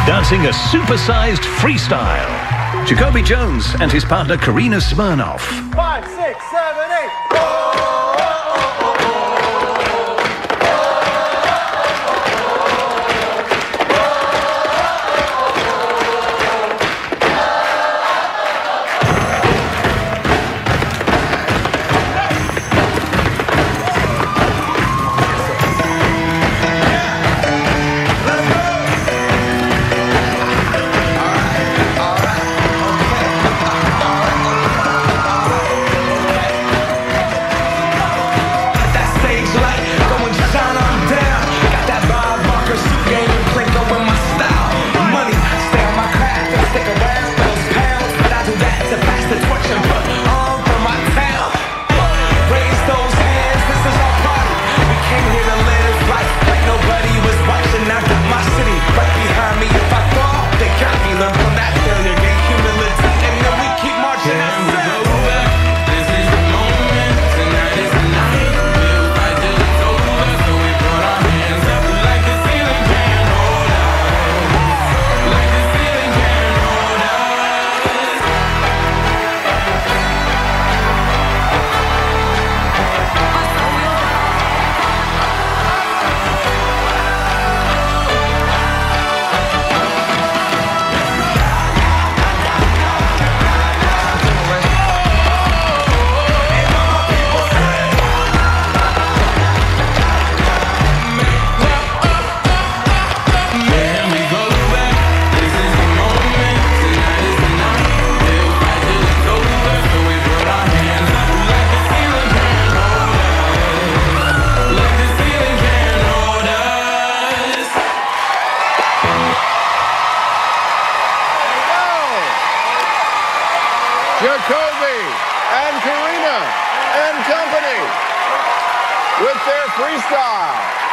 dancing a supersized freestyle. Jacoby Jones and his partner Karina Smirnoff. 5, 6, 7, 8. Jacoby and Karina and company with their freestyle.